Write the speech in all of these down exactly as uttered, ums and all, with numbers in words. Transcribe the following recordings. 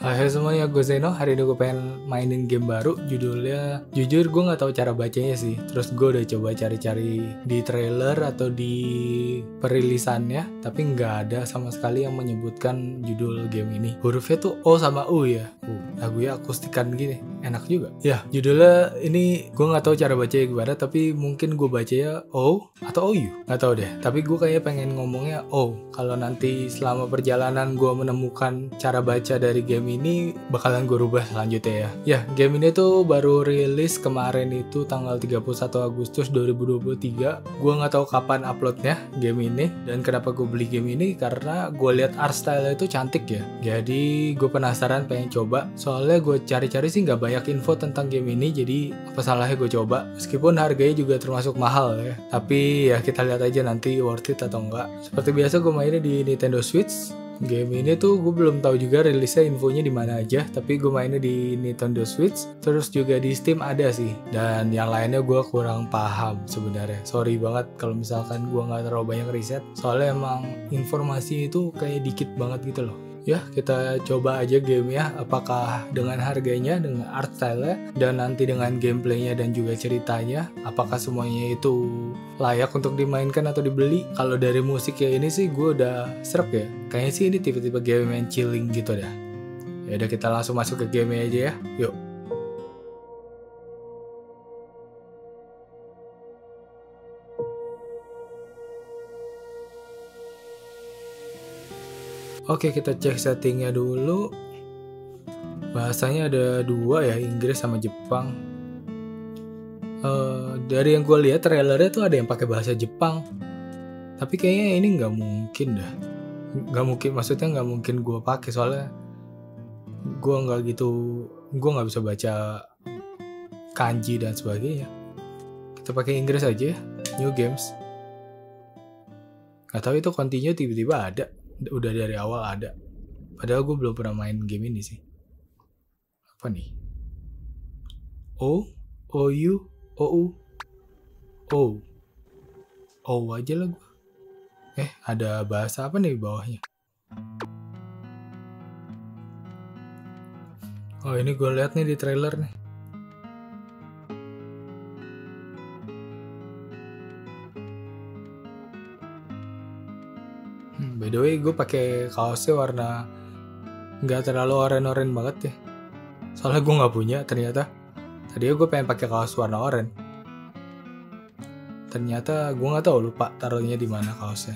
Hai semuanya, gue Zeno. Hari ini gue pengen mainin game baru. Judulnya, jujur gue nggak tahu cara bacanya sih. Terus gue udah coba cari-cari di trailer atau di perilisannya, tapi nggak ada sama sekali yang menyebutkan judul game ini. Hurufnya tuh O sama U ya. Uh, lagunya akustikan gini, enak juga. Ya, judulnya ini gue nggak tahu cara bacanya gimana, tapi mungkin gue bacanya O atau O U. Nggak tahu deh. Tapi gue kayaknya pengen ngomongnya O. Kalau nanti selama perjalanan gue menemukan cara baca dari game ini bakalan gue rubah selanjutnya ya. Ya, game ini tuh baru rilis kemarin itu tanggal tiga puluh satu Agustus dua ribu dua puluh tiga. Gue nggak tahu kapan uploadnya game ini, dan kenapa gue beli game ini karena gue lihat art style itu cantik ya. Jadi gue penasaran pengen coba. Soalnya gue cari-cari sih nggak banyak info tentang game ini, jadi apa salahnya gue coba. Meskipun harganya juga termasuk mahal ya. Tapi ya kita lihat aja nanti worth it atau enggak. Seperti biasa gue mainnya di Nintendo Switch. Game ini tuh gue belum tahu juga rilisnya infonya di mana aja, tapi gue mainnya di Nintendo Switch, terus juga di Steam ada sih, dan yang lainnya gue kurang paham sebenarnya. Sorry banget kalau misalkan gue nggak terlalu banyak riset, soalnya emang informasi itu kayak dikit banget gitu loh. Ya, kita coba aja gamenya, apakah dengan harganya, dengan art style-nya, dan nanti dengan gameplaynya dan juga ceritanya, apakah semuanya itu layak untuk dimainkan atau dibeli. Kalau dari musik ya ini sih gue udah srek ya, kayaknya sih ini tipe-tipe game yang chilling gitu dah. Ya udah, kita langsung masuk ke gamenya aja ya, yuk. Oke, kita cek settingnya dulu. Bahasanya ada dua ya, Inggris sama Jepang. Uh, dari yang gue lihat trailernya tuh ada yang pakai bahasa Jepang, tapi kayaknya ini nggak mungkin dah. Nggak mungkin, maksudnya nggak mungkin gue pakai, soalnya gue nggak gitu, gue nggak bisa baca kanji dan sebagainya. Kita pakai Inggris aja ya, New Games. Nggak tahu itu continue tiba-tiba ada, udah dari awal ada. Padahal gue belum pernah main game ini sih. Apa nih? O, O U, O U, O, O aja lah gue. Eh, ada bahasa apa nih di bawahnya? Oh, ini gue lihat nih di trailer nih. Hmm, by the way, gue pakai kaosnya warna nggak terlalu oranye-oranye banget ya. Soalnya gue nggak punya ternyata. Tadinya gue pengen pakai kaos warna oranye. Ternyata gue nggak tahu, lupa taruhnya di mana kaosnya.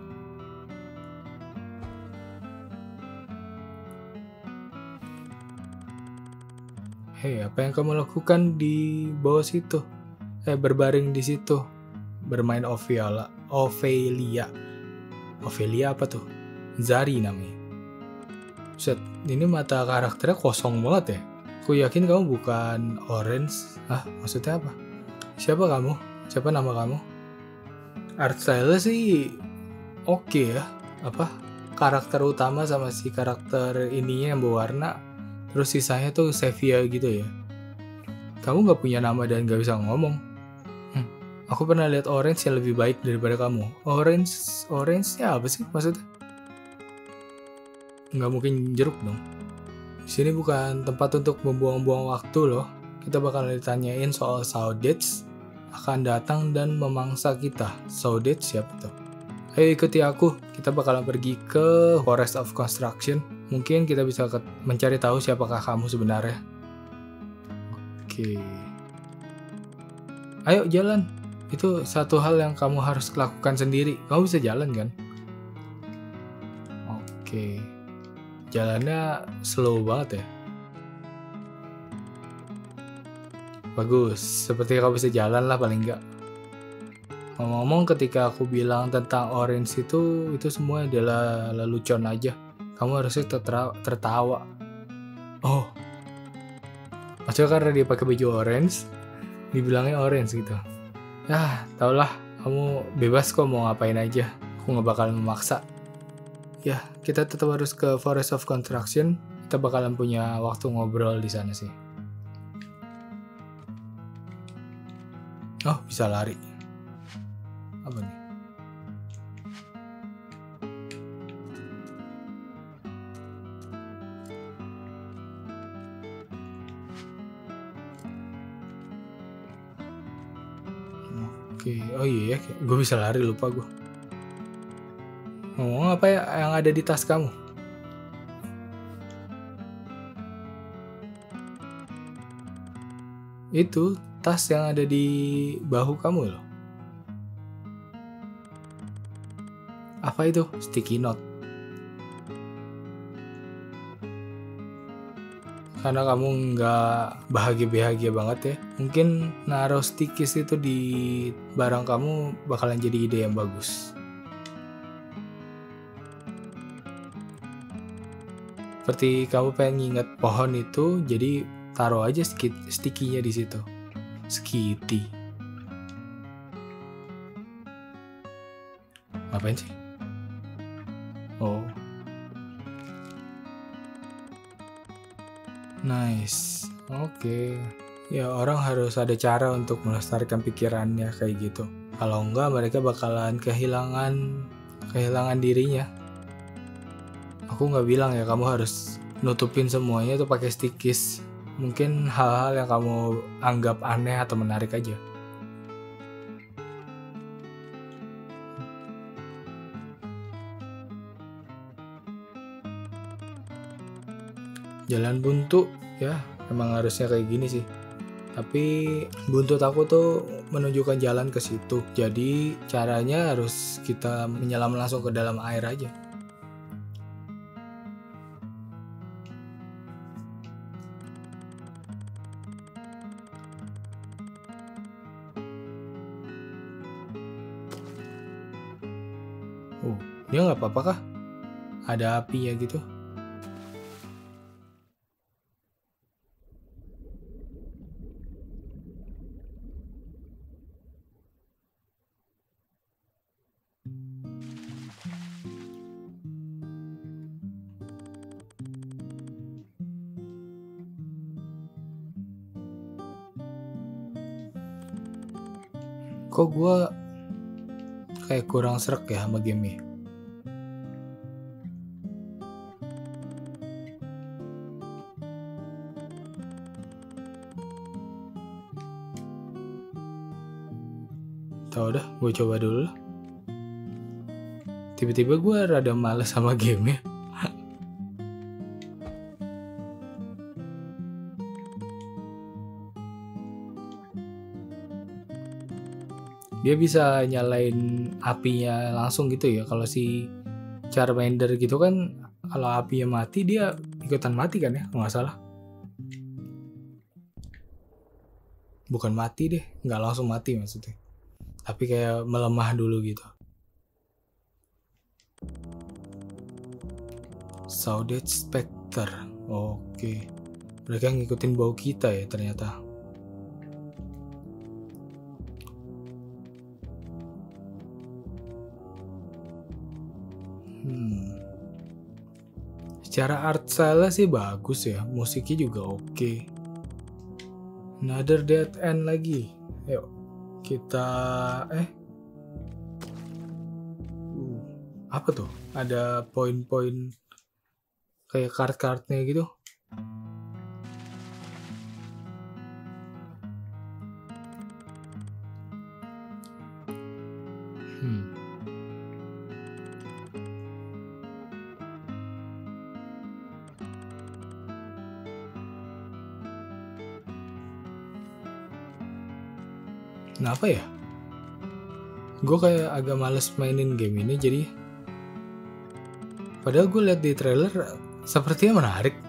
Hei, apa yang kamu lakukan di bawah situ? Eh, berbaring di situ, bermain Ophelia. Ophelia. Ophelia apa tuh? Zari namanya. Set, ini mata karakternya kosong banget ya. Aku yakin kamu bukan Orange. Ah, maksudnya apa? Siapa kamu? Siapa nama kamu? Art style sih oke okay ya. Apa? Karakter utama sama si karakter ininya yang berwarna. Terus sisanya tuh sepia gitu ya. Kamu gak punya nama dan gak bisa ngomong. Hmm, aku pernah lihat Orange yang lebih baik daripada kamu. Orange, Orange-nya apa sih maksudnya? Nggak mungkin jeruk dong. Di sini bukan tempat untuk membuang-buang waktu loh. Kita bakal ditanyain soal Saudades akan datang dan memangsa kita. Saudades siapa tuh? Ayo ikuti aku. Kita bakalan pergi ke Forest of Construction. Mungkin kita bisa mencari tahu siapakah kamu sebenarnya. Oke. Ayo jalan. Itu satu hal yang kamu harus lakukan sendiri. Kamu bisa jalan kan? Oke. Jalannya slow banget ya. Bagus, seperti kamu bisa jalan lah paling enggak. Ngomong-ngomong, ketika aku bilang tentang Orange itu, itu semua adalah lelucon aja. Kamu harusnya tertawa. Oh, maksudnya karena dia pakai baju orange, dibilangnya orange gitu. Ya, taulah, kamu bebas kok mau ngapain aja. Aku nggak bakal memaksa. Ya, kita tetap harus ke Forest of Construction. Kita bakalan punya waktu ngobrol di sana sih. Oh, bisa lari. Apa nih? Oke, oh iya ya, gue bisa lari, lupa gue. Ngomong apa ya yang ada di tas kamu? Itu tas yang ada di bahu kamu loh. Apa itu? Sticky note. Karena kamu nggak bahagia-bahagia banget ya, mungkin naruh stikis itu di barang kamu bakalan jadi ide yang bagus. Seperti kamu pengen nginget pohon itu, jadi taruh aja stikinya di situ. Skiti. Ngapain sih? Oh. Nice. Oke. Okay. Ya orang harus ada cara untuk melestarikan pikirannya kayak gitu. Kalau enggak mereka bakalan kehilangan kehilangan dirinya. Aku nggak bilang ya kamu harus nutupin semuanya tuh pakai stikis. Mungkin hal-hal yang kamu anggap aneh atau menarik aja. Jalan buntu ya emang harusnya kayak gini sih, tapi buntut aku tuh menunjukkan jalan ke situ, jadi caranya harus kita menyelam langsung ke dalam air aja. Oh, dia nggak apa-apa kah? Ada apinya gitu. Kok gue kayak kurang srek ya sama game-nya. Tau dah, gue coba dulu lah. Tiba-tiba gue rada males sama game-nya. Dia bisa nyalain apinya langsung gitu ya. Kalau si Charmander gitu kan, kalau apinya mati dia ikutan mati kan ya, kalau nggak salah. Bukan mati deh, nggak langsung mati maksudnya. Tapi kayak melemah dulu gitu. Saudade Spectre. Oke. Mereka ngikutin bau kita ya ternyata. Hmm. Secara art style sih bagus ya, musiknya juga oke. Another Dead End lagi. Yuk kita eh uh, apa tuh? Ada poin-poin kayak kart-kartnya gitu. Hmm. Kenapa ya? Gue kayak agak males mainin game ini jadi. Padahal gue lihat di trailer sepertinya menarik.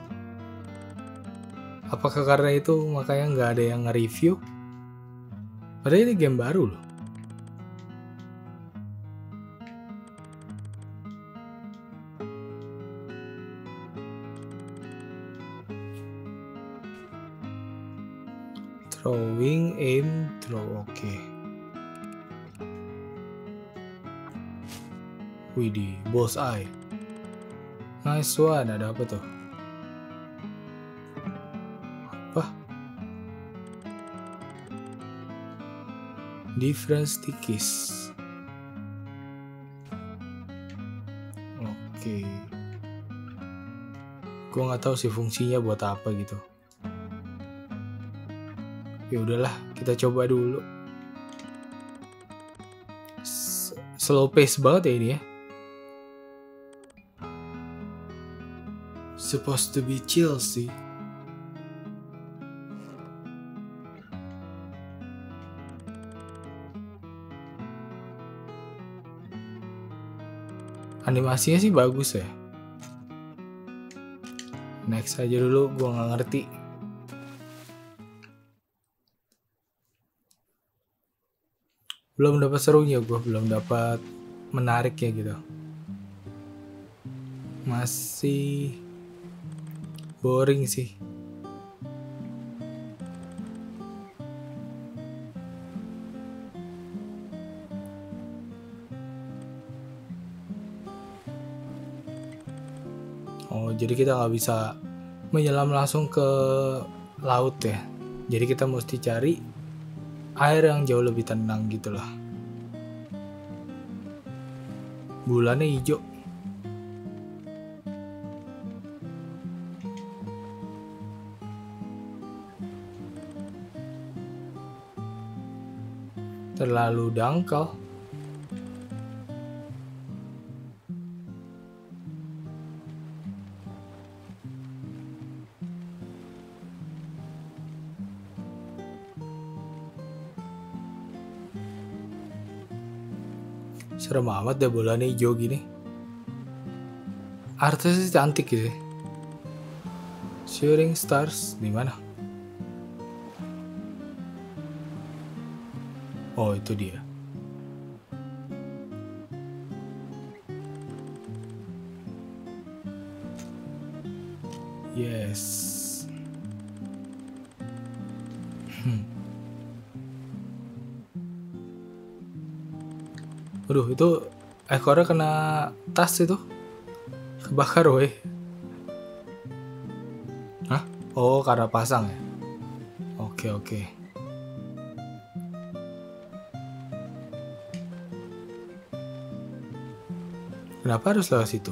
Apakah karena itu makanya nggak ada yang nge-review? Padahal ini game baru loh. Throwing, aim, throw, oke. Okay. Widih, bullseye. Nice one, ada apa tuh? Apa? Different stickies. Oke. Okay. Gue nggak tahu sih fungsinya buat apa gitu. Ya udahlah, kita coba dulu. slow pace banget ya ini ya. Supposed to be chill sih. Animasinya sih bagus ya. Next aja dulu, gue nggak ngerti. Belum dapat serunya, gue belum dapat menariknya gitu. Masih boring sih. Oh, jadi kita nggak bisa menyelam langsung ke laut ya. Jadi kita mesti cari air yang jauh lebih tenang gitu lah. Bulannya hijau. Terlalu dangkal. Serem amat deh bolanya hijau gini. Artisnya sih cantik gitu. Shooting stars di mana? Oh, itu dia. Yes. Hmm. Aduh, itu ekornya kena tas itu. Kebakar weh. Hah? Oh, karena pasang ya? Oke, oke. Kenapa harus lewat situ?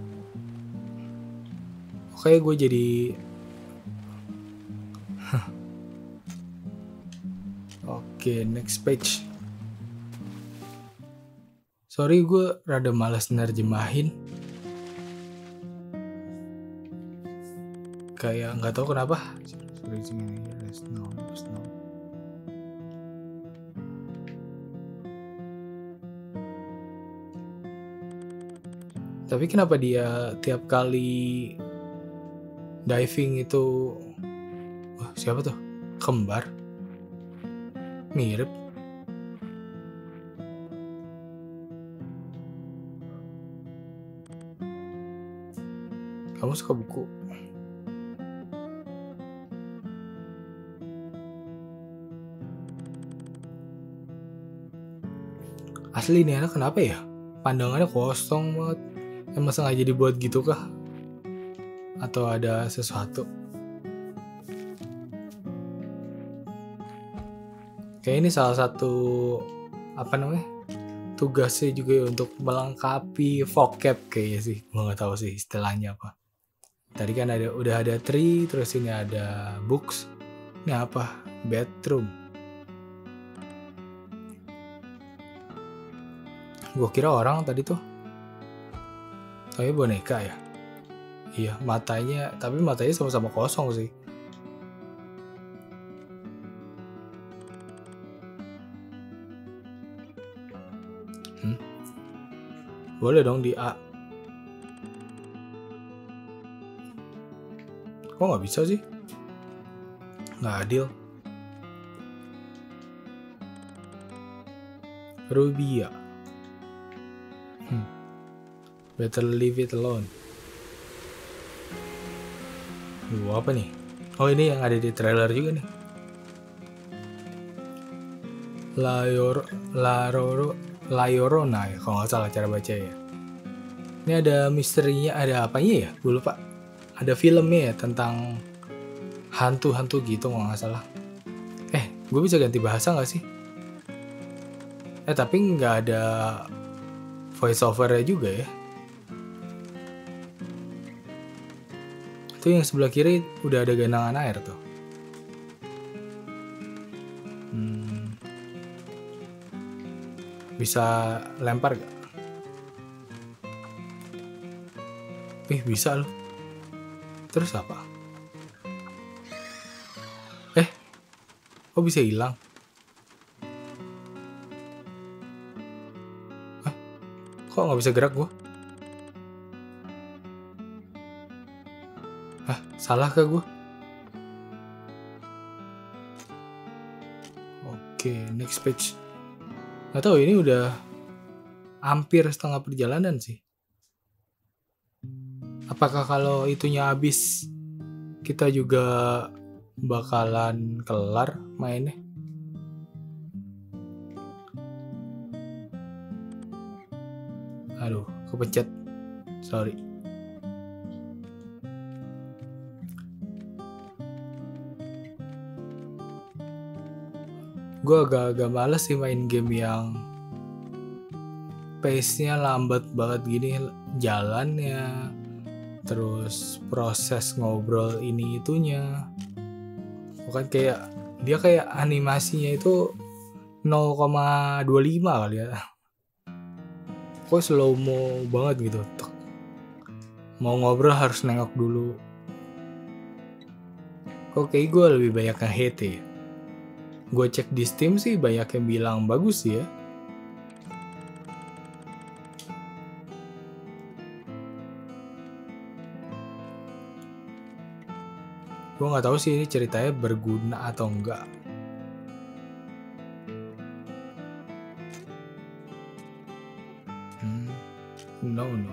Oke, gue jadi... Oke, next page. Sorry, gue rada malas nerjemahin. Kayak nggak tahu kenapa. Tapi kenapa dia tiap kali diving itu... Wah, siapa tuh? Kembar? Mirip. Kamu suka buku? Asli nih anak kenapa ya? Pandangannya kosong banget. Emang sengaja dibuat gitu kah? Atau ada sesuatu? Kayak ini salah satu apa namanya? Tugasnya juga ya untuk melengkapi vocab kayaknya sih. Gue nggak tahu sih istilahnya apa. Tadi kan ada udah ada tree, terus ini ada books. Ini apa? Bedroom. Gue kira orang tadi tuh. Tapi boneka ya. Iya, matanya, tapi matanya sama-sama kosong sih. Hmm. Boleh dong di A. Kok nggak bisa sih? Nggak adil. Rubia. Hmm. Better leave it alone. Duh, apa nih? Oh, ini yang ada di trailer juga nih. Layor, Laroro, Layorona ya, kalau nggak salah cara baca ya. Ini ada misterinya, ada apanya ya? Gue lupa. Ada filmnya ya tentang hantu-hantu gitu kalau nggak salah. Eh, gue bisa ganti bahasa nggak sih? Eh, tapi nggak ada voice overnya juga ya. Itu yang sebelah kiri udah ada genangan air tuh. Hmm. Bisa lempar gak? Ih, bisa loh. Terus apa? Eh, kok bisa hilang? Hah? Kok nggak bisa gerak gua? Hah, salah kah gua? Oke, next page. Nggak tahu, ini udah hampir setengah perjalanan sih. Apakah kalau itunya habis kita juga bakalan kelar mainnya? Aduh, kepencet. Sorry. Gue agak-agak males sih main game yang pace-nya lambat banget gini, jalannya, terus proses ngobrol ini itunya. Bukan kayak dia kayak animasinya itu nol koma dua lima kali ya. Kok slow mo banget gitu. Mau ngobrol harus nengok dulu. Kok kayak gue lebih banyak yang hate ya. Gue cek di Steam sih banyak yang bilang bagus ya. Gue nggak tahu sih ini ceritanya berguna atau enggak. Hmm, no no.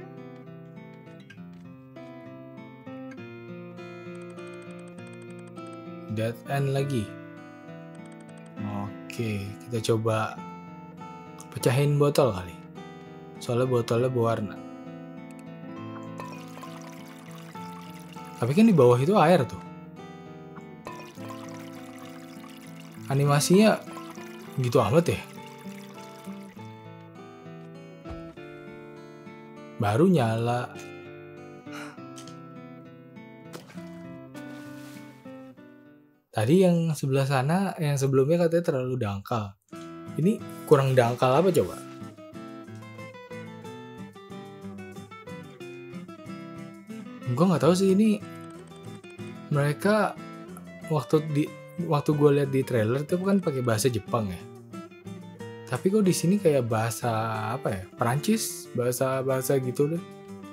Dead end lagi. Oke, kita coba pecahin botol kali. Soalnya botolnya berwarna. Tapi kan di bawah itu air tuh. Animasinya gitu amat ya. Baru nyala. Tadi yang sebelah sana, yang sebelumnya katanya terlalu dangkal. Ini kurang dangkal apa coba? Gue nggak tahu sih ini. Mereka waktu di waktu gue lihat di trailer itu kan pakai bahasa Jepang ya. Tapi kok di sini kayak bahasa apa ya? Perancis, bahasa-bahasa gitu deh.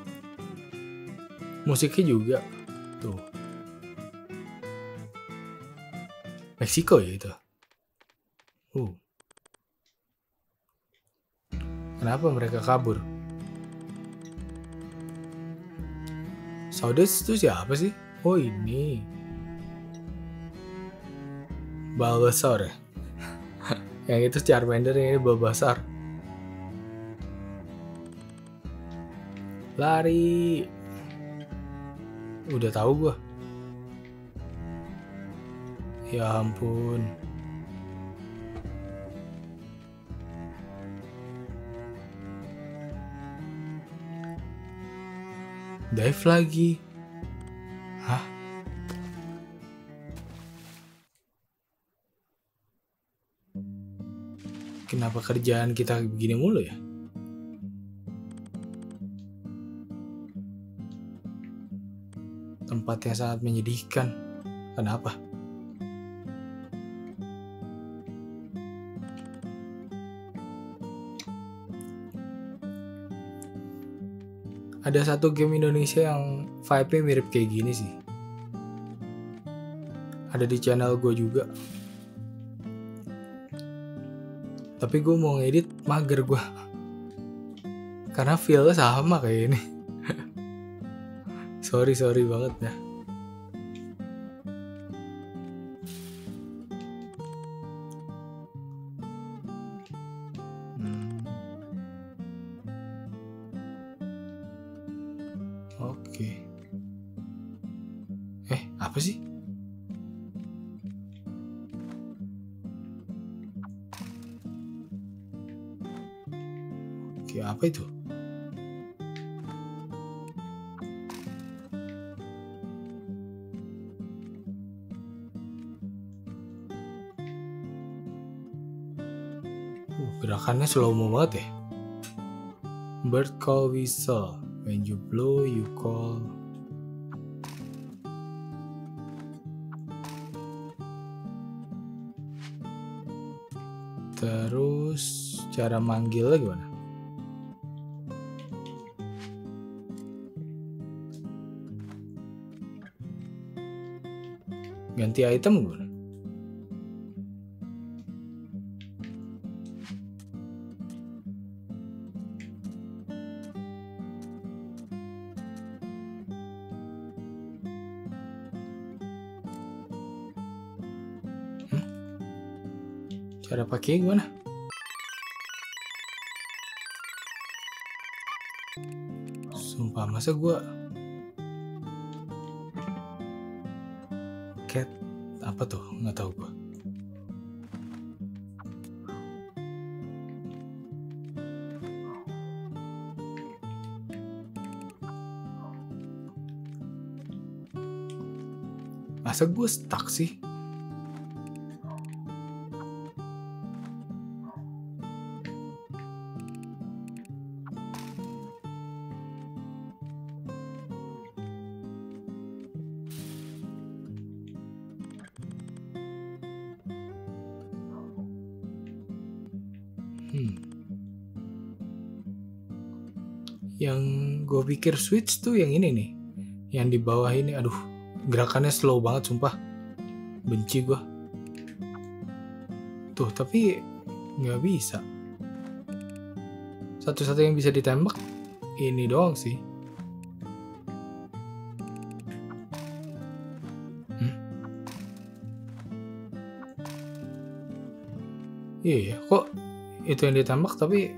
Musiknya juga tuh. Meksiko ya itu. Uh. Kenapa mereka kabur? Saudes itu siapa sih? Oh ini Bulbasaur ya. Yang itu Charmander, yang ini Bulbasaur. Lari. Udah tahu gua. Ya ampun. Dive lagi. Hah? Kenapa kerjaan kita begini mulu ya? Tempat yang sangat menyedihkan. Kenapa? Ada satu game Indonesia yang vibe-nya mirip kayak gini sih. Ada di channel gue juga. Tapi gue mau ngedit mager gue. Karena feel-nya sama kayak ini. sorry, sorry banget ya. Oke. Eh, apa sih? Oke, apa itu? Uh, Gerakannya slow mo banget ya. Bird call whistle. When you blow, you call. Terus cara manggilnya gimana? Ganti item gimana? Cara pakai gimana? Sumpah, masa gue cat apa tuh? Nggak tahu gue. Masa gue stuck sih? Hmm. Yang gue pikir switch tuh yang ini nih, yang di bawah ini. Aduh, gerakannya slow banget sumpah, benci gue. Tuh, tapi nggak bisa. Satu-satu yang bisa ditembak ini doang sih. Hmm? Iya, kok itu yang ditembak tapi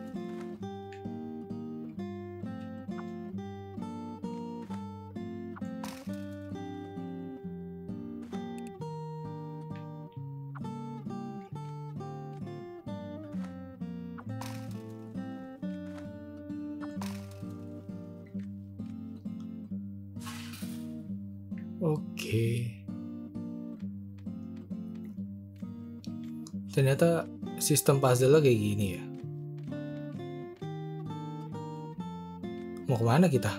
oke. Ternyata sistem puzzle-nya kayak gini ya. Mau kemana kita?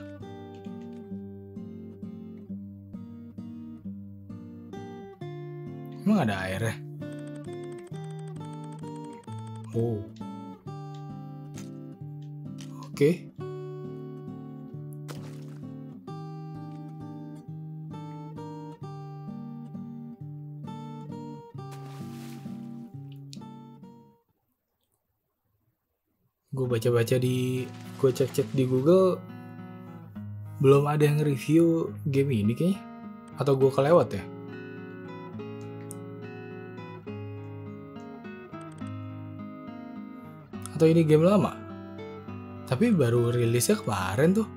Emang ada airnya? Oh. Oke. Gue baca-baca di, gue cek-cek di Google, belum ada yang review game ini kayaknya. Atau gue kelewat ya? Atau ini game lama? Tapi baru rilisnya kemarin tuh.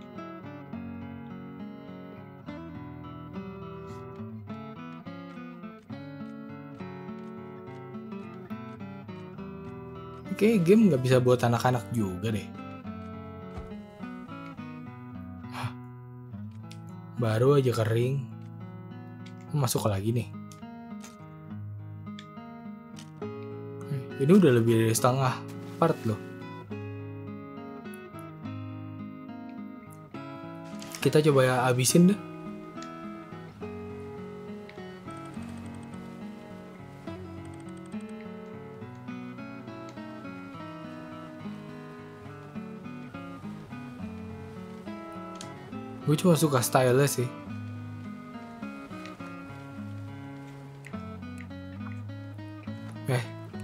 Kayaknya game nggak bisa buat anak-anak juga deh. Hah, baru aja kering, masuk lagi nih. Ini udah lebih dari setengah part loh. Kita coba ya abisin deh. Gue cuma suka style sih. Eh.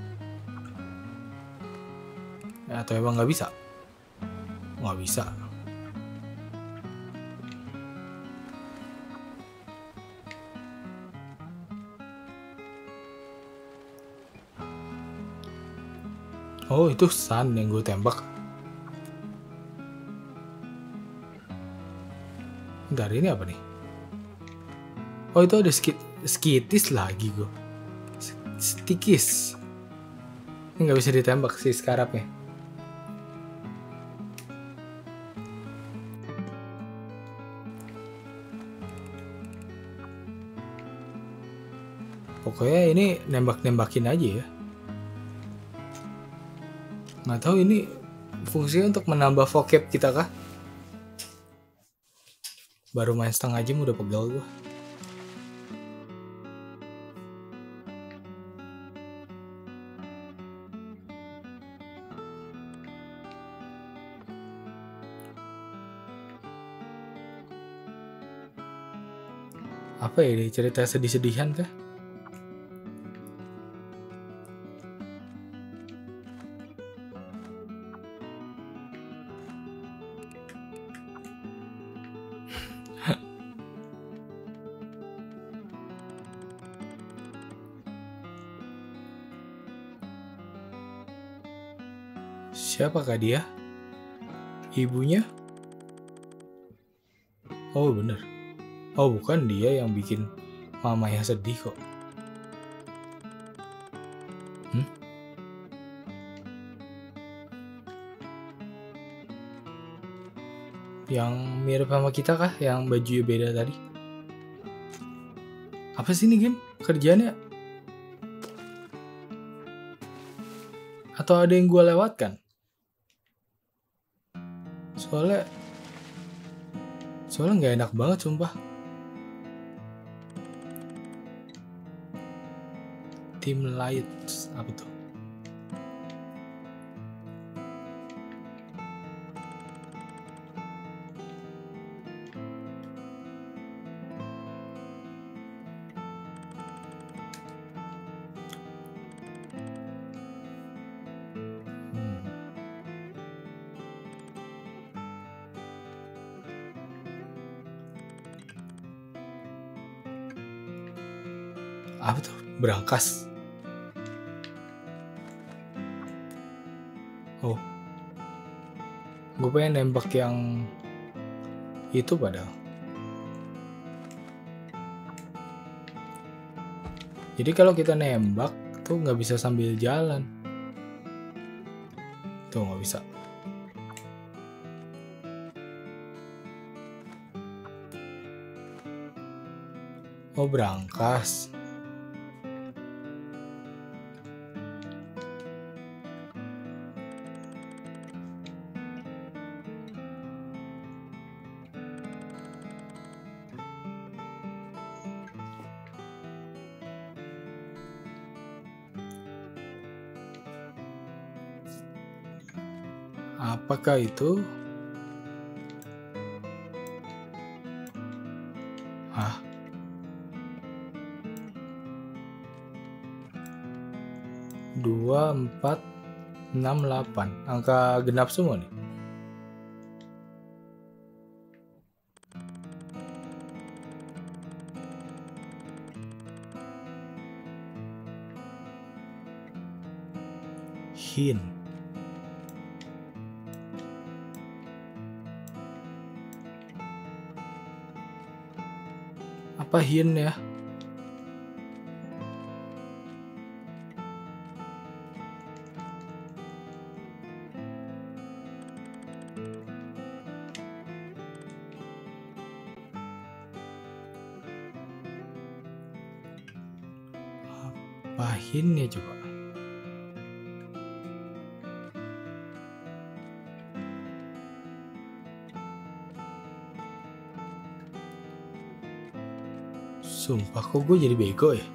Ya, atau emang nggak bisa? Nggak bisa. Oh, itu Sun yang gue tembak. Bentar, ini apa nih? Oh, itu ada skit skitis lagi gue. Stikis. Ini nggak bisa ditembak sih skarapnya. Pokoknya ini nembak-nembakin aja ya. Nggak tahu ini fungsinya untuk menambah vocab kita kah? Baru main setengah jam udah pegel gue. Apa ya ini cerita sedih-sedihan kah? Siapakah dia? Ibunya? Oh bener. Oh bukan dia yang bikin mamanya sedih kok. Hmm? Yang mirip sama kita kah? Yang bajunya beda tadi? Apa sih ini game? Kerjaannya? Atau ada yang gue lewatkan? Soalnya Soalnya nggak enak banget sumpah. Team Lights apa tuh? Apa tuh? Berangkas. Oh. Gue pengen nembak yang itu padahal. Jadi kalau kita nembak tuh nggak bisa sambil jalan. Tuh nggak bisa. Oh berangkas. Apakah itu? Hah? Dua, empat, enam, delapan. Angka genap semua nih. Hin. Apa hin ya? Apa hin ya coba? Sumpah kok gue jadi bego ya?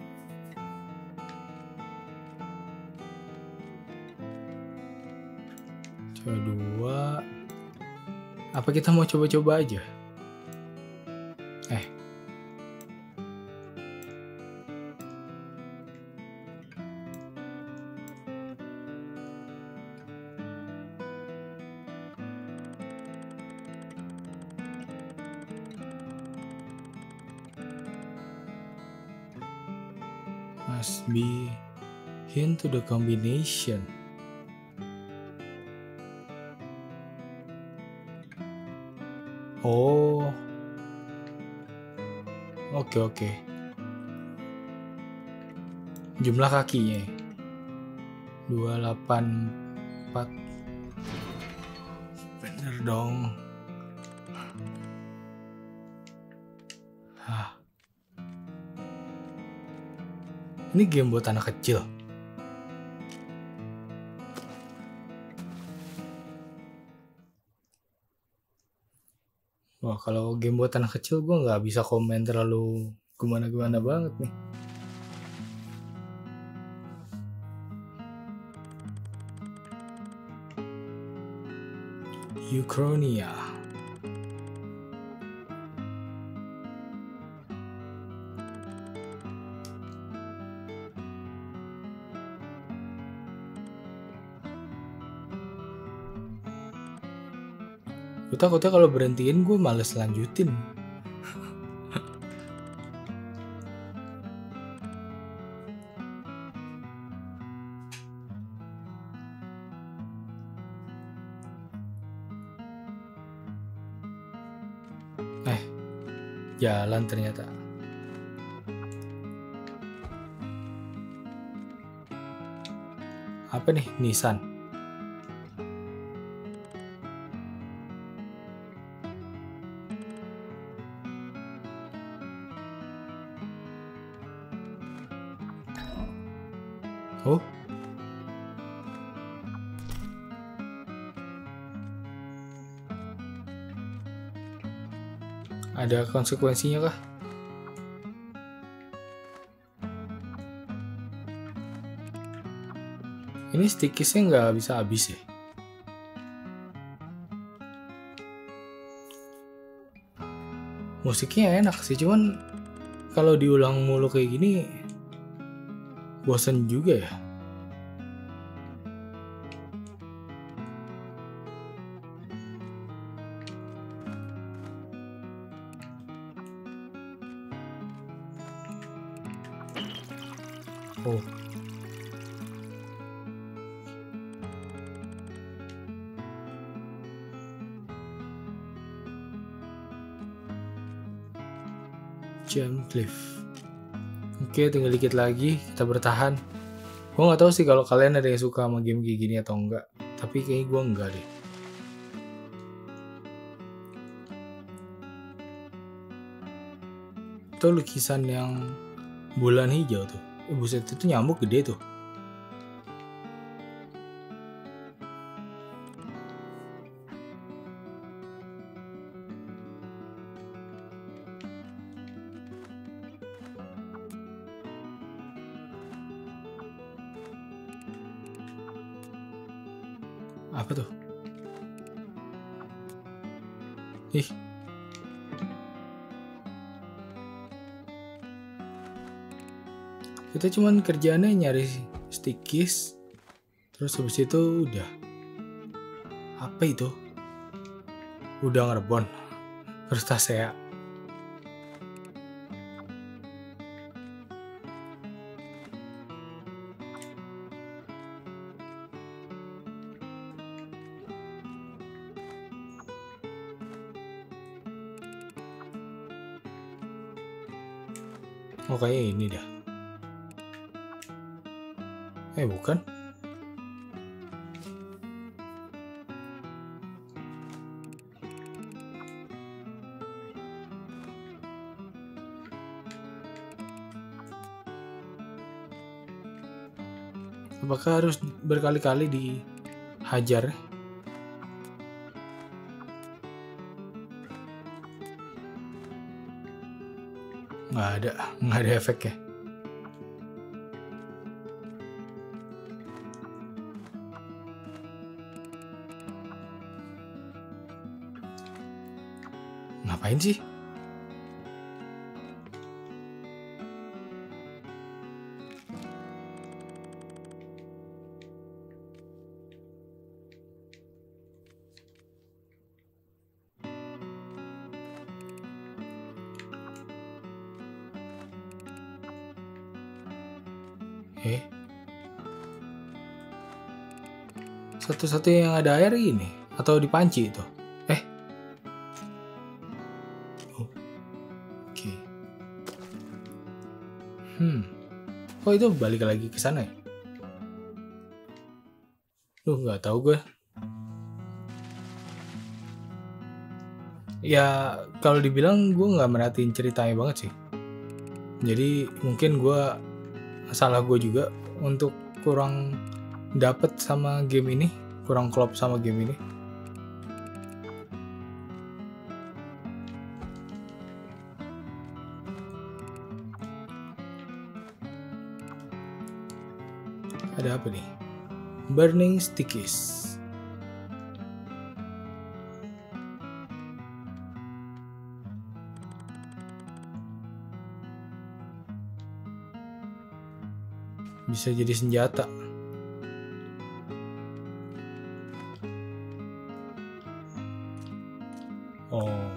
Coba dua. Apa kita mau coba-coba aja? Eh. Must be hint to the combination. Oh. Oke oke. Jumlah kakinya. dua delapan empat. Bener dong. Hah. Ini game buat anak kecil. Wah, kalau game buat anak kecil gue nggak bisa komen terlalu gimana-gimana banget nih. Uchronia. Gue takutnya kalau berhentiin gue males lanjutin. Eh, jalan ternyata. Apa nih? Nissan. Oh. Ada konsekuensinya kah? Ini stickisnya nggak bisa habis ya? Musiknya enak sih, cuman kalau diulang mulu kayak gini bosen juga ya. Oh. Jam Cliff. Oke, tinggal dikit lagi, kita bertahan. Gue nggak tahu sih kalau kalian ada yang suka sama game kayak gini atau enggak, tapi kayaknya gue enggak deh. Itu lukisan yang bulan hijau tuh. Eh, buset, itu nyamuk gede tuh. Apa tuh? Ih. Kita cuman kerjaannya nyari stickis. Terus habis itu udah. Apa itu? Udah ngerebon. Frustasi. Oh, kayak ini dah. Eh, bukan. Apakah harus berkali-kali dihajar? Nggak ada, nggak ada efeknya. Ngapain sih? Eh, satu-satunya yang ada air ini atau dipanci itu? Eh, oh, oke. Okay. Hmm, oh itu balik lagi ke sana ya? Duh, nggak tahu gue. Ya kalau dibilang gue nggak merhatiin ceritanya banget sih. Jadi mungkin gue salah gue juga untuk kurang dapet sama game ini, kurang klop sama game ini. Ada apa nih? Burning Stickies. Bisa jadi senjata. Oh.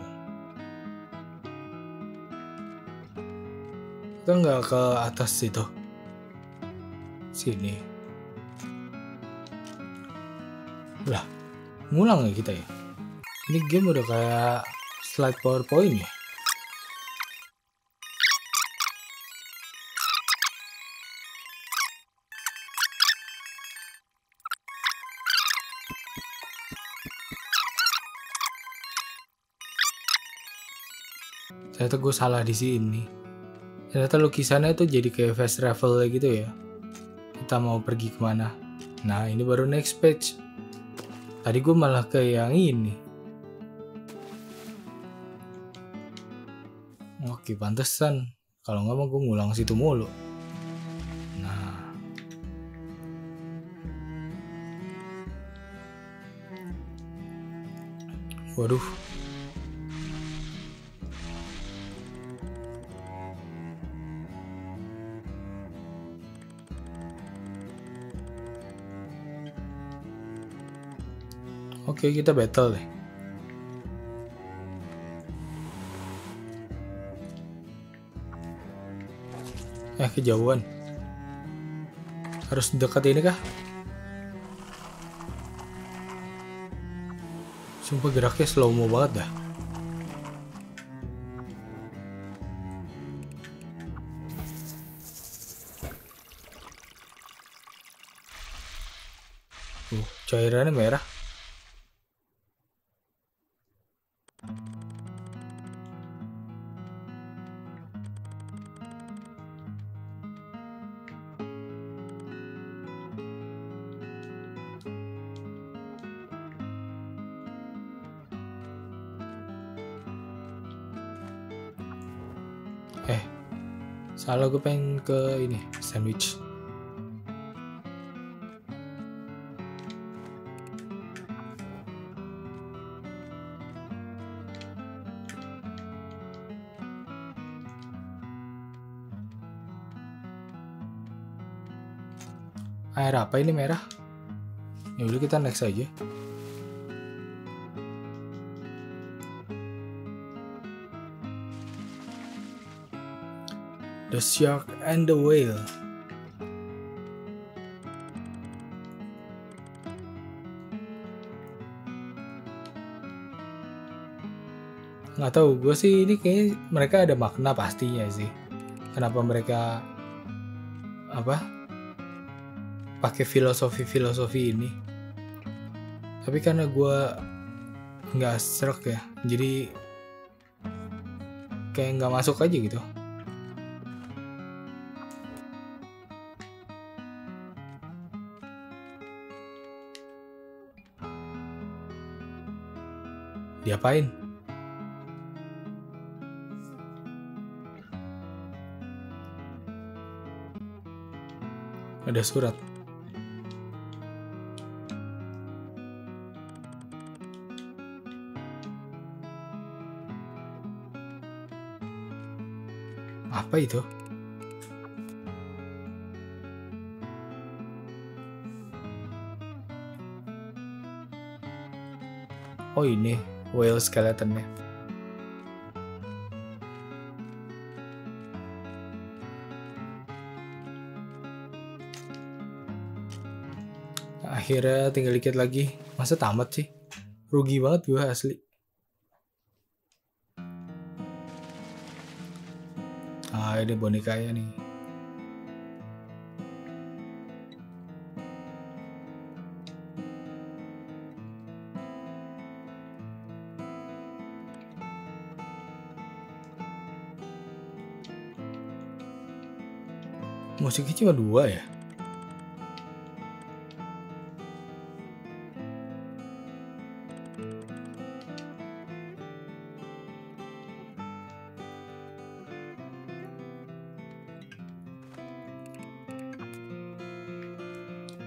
Kita nggak ke atas situ. Sini. Lah, ngulang ya kita ya? Ini game udah kayak slide PowerPoint ya? Ternyata gue salah di sini. Ternyata lukisannya tuh jadi kayak fast travel gitu ya. Kita mau pergi kemana? Nah, ini baru next page. Tadi gue malah ke yang ini. Oke, pantesan. Kalau nggak mau gue ngulang situ mulu. Nah. Waduh. Oke, kita battle deh. Eh, kejauhan. Harus dekat ini kah? Sumpah geraknya slow mo banget dah. Uh, cairannya merah. Eh, salah, gue pengen ke ini, sandwich. Air apa ini merah? Ya udah kita next aja. The Shark and the Whale. Nggak tahu, gue sih ini kayaknya mereka ada makna pastinya sih. Kenapa mereka apa? Pakai filosofi-filosofi ini. Tapi karena gue nggak serak ya, jadi kayak nggak masuk aja gitu. Diapain? Ada surat. Apa itu? Oh ini, whale skeletonnya. Akhirnya tinggal dikit lagi. Masa tamat sih? Rugi banget gue asli. Ah, ini bonekanya nih. Musiknya cuma dua ya?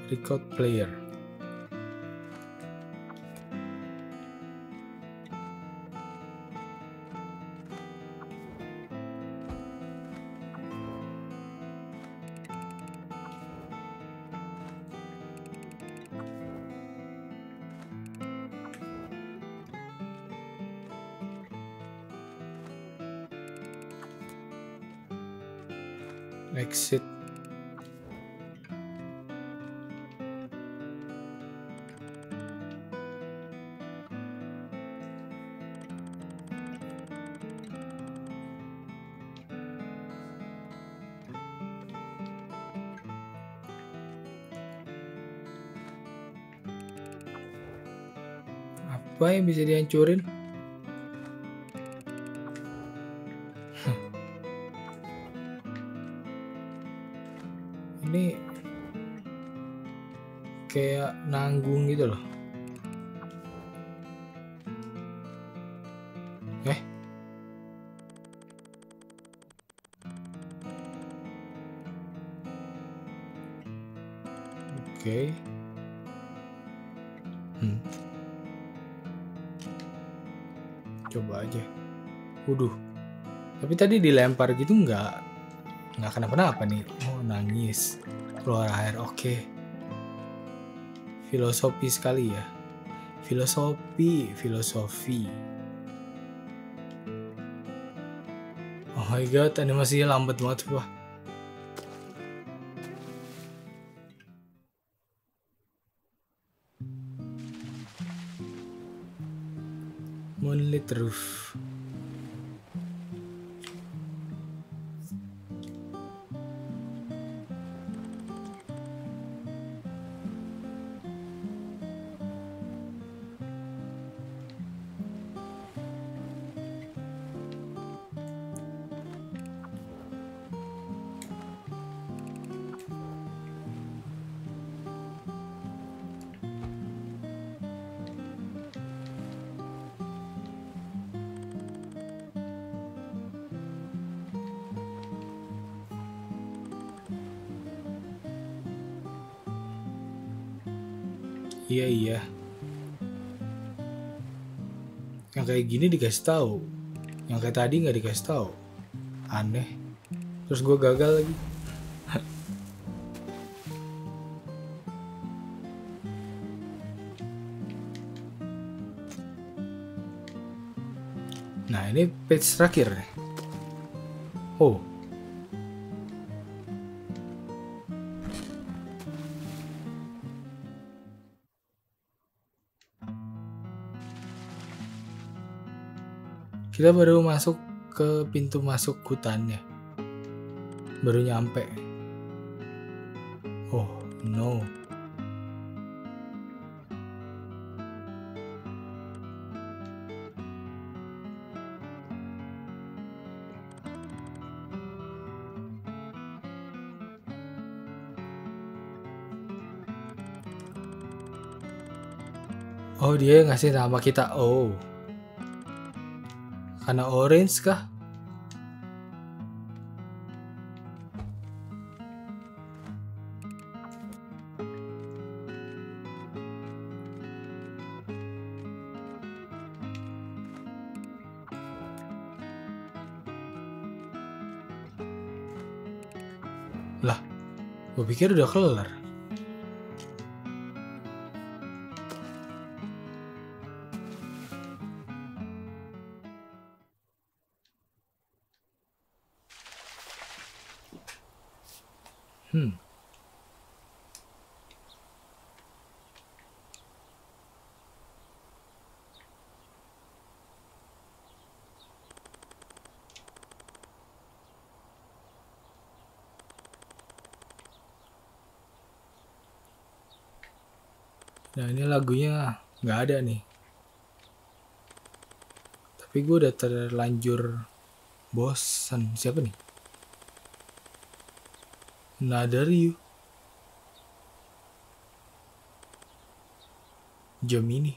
Record player. Exit. Apa yang bisa dihancurin? Ini kayak nanggung gitu loh. Eh? Oke. Okay. Hmm. Coba aja. Waduh. Tapi tadi dilempar gitu nggak nggak kenapa-napa nih. Oh, nangis. Keluar air. Oke. Okay. Filosofi sekali ya. Filosofi, filosofi. Oh my god, animasinya lambat banget, wah. Moonlit roof. Iya iya. Yang kayak gini dikasih tahu, yang kayak tadi nggak dikasih tahu. Aneh. Terus gue gagal lagi. Nah ini page terakhir. Oh. Kita baru masuk ke pintu masuk hutannya. Baru nyampe. Oh no. Oh dia ngasih nama kita. Oh. Karena orange kah? Lah, gue pikir udah kelar. Hmm. Nah ini lagunya nggak ada nih. Tapi gue udah terlanjur bosan. Siapa nih? Another You. Gemini.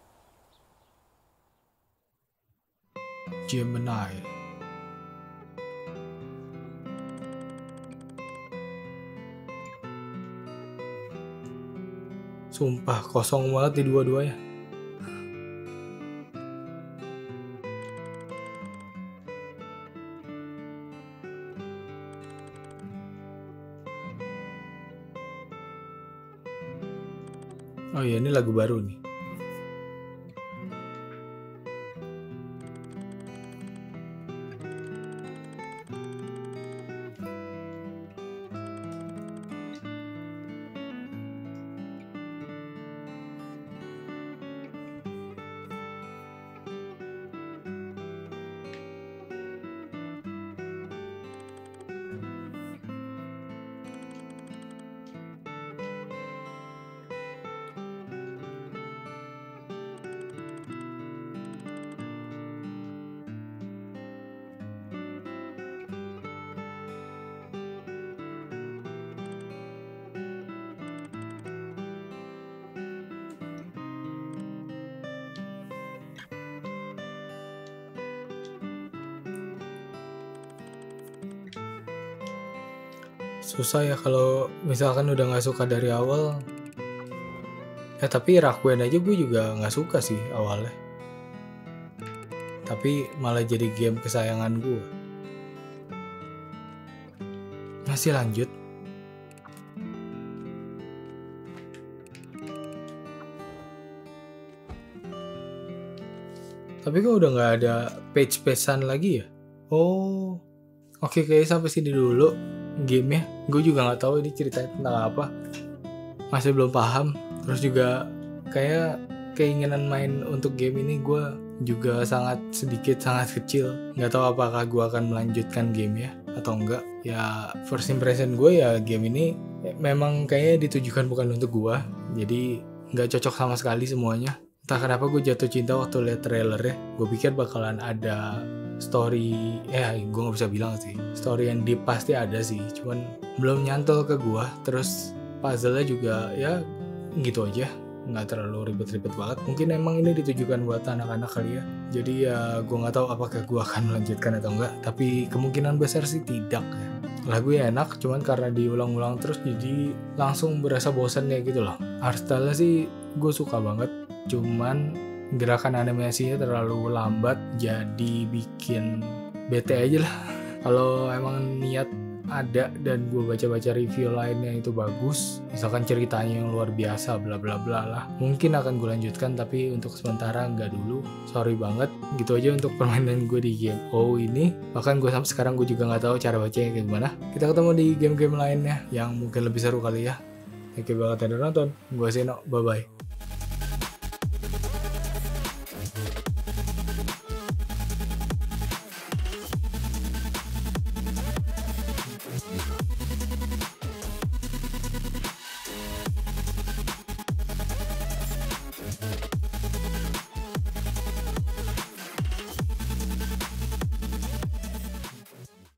Gemini. Sumpah kosong banget di dua-duanya. Oh iya, ini lagu baru nih. Susah ya kalau misalkan udah gak suka dari awal. Eh tapi Rakuen aja gue juga gak suka sih awalnya. Tapi malah jadi game kesayangan gue. Masih lanjut. Tapi kok udah gak ada page-pagean lagi ya? Oh, oke, kayaknya sampai sini dulu gamenya. Gue juga nggak tahu ini ceritanya tentang apa, masih belum paham. Terus juga kayak keinginan main untuk game ini gue juga sangat sedikit, sangat kecil. Nggak tahu apakah gue akan melanjutkan gamenya atau enggak. Ya first impression gue ya game ini ya, memang kayaknya ditujukan bukan untuk gue, jadi nggak cocok sama sekali semuanya. Entah kenapa gue jatuh cinta waktu liat trailernya. Gue pikir bakalan ada story, eh gue nggak bisa bilang sih story yang deep, pasti ada sih, cuman belum nyantol ke gue. Terus puzzle-nya juga ya gitu aja, nggak terlalu ribet-ribet banget. Mungkin emang ini ditujukan buat anak-anak kali ya, jadi ya gue nggak tahu apakah gue akan melanjutkan atau enggak, tapi kemungkinan besar sih tidak ya. Lagunya enak, cuman karena diulang-ulang terus jadi langsung berasa bosan ya gitu loh. Art style-nya sih gue suka banget, cuman gerakan animasinya terlalu lambat, jadi bikin bete aja lah. Kalau emang niat ada dan gue baca-baca review lainnya itu bagus, misalkan ceritanya yang luar biasa bla bla bla lah, mungkin akan gue lanjutkan. Tapi untuk sementara nggak dulu, sorry banget. Gitu aja untuk permainan gue di game O ini. Bahkan gue sampai sekarang gue juga nggak tahu cara bacanya kayak gimana. Kita ketemu di game-game lainnya yang mungkin lebih seru kali ya. Thank you banget yang udah nonton. Gue Seno, bye bye.